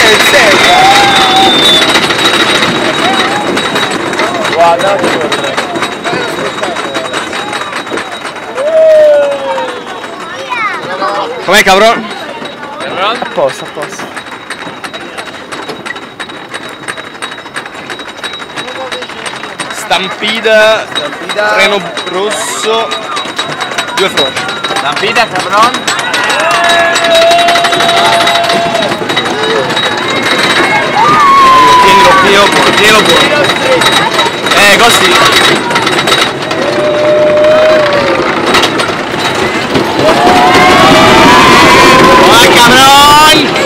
Guarda, com'è cabron? A posto, a posto. Stampida, treno rosso, 2 froci. Stampida, cabron. Tienilo buono. Così. Buona cabron!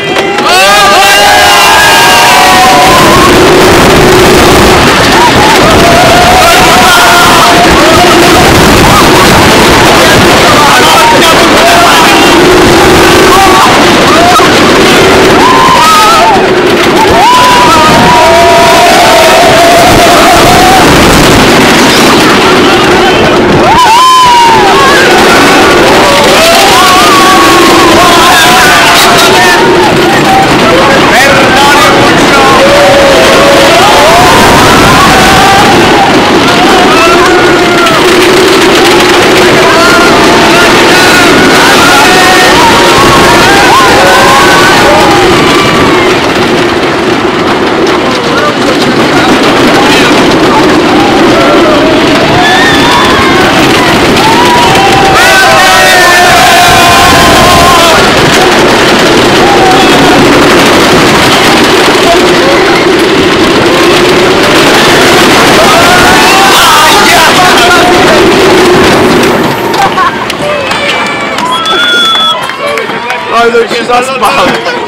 L'ho ucciso a spalle.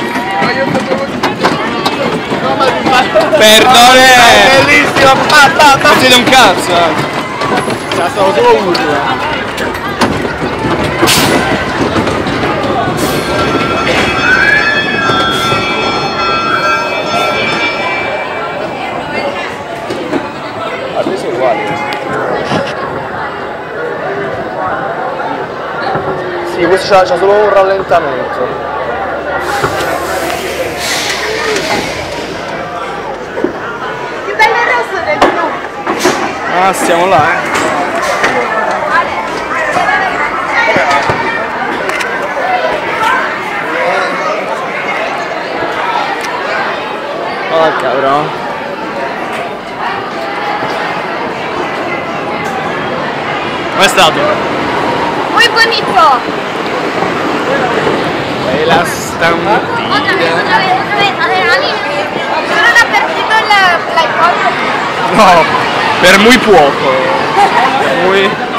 Perdone. È bellissimo. Non siete un cazzo. C'è stato solo uno. Adesso è uguale. Sì, questo c'ha solo un rallentamento. Più bello il rosso del blu. Ah, stiamo là, Oh, cabrón. Com'è stato? Muy bonito. E la stampida. Otra vez. A ver, a mí. ¿No ha perdido l'iPod? No, per muy poco. Muy...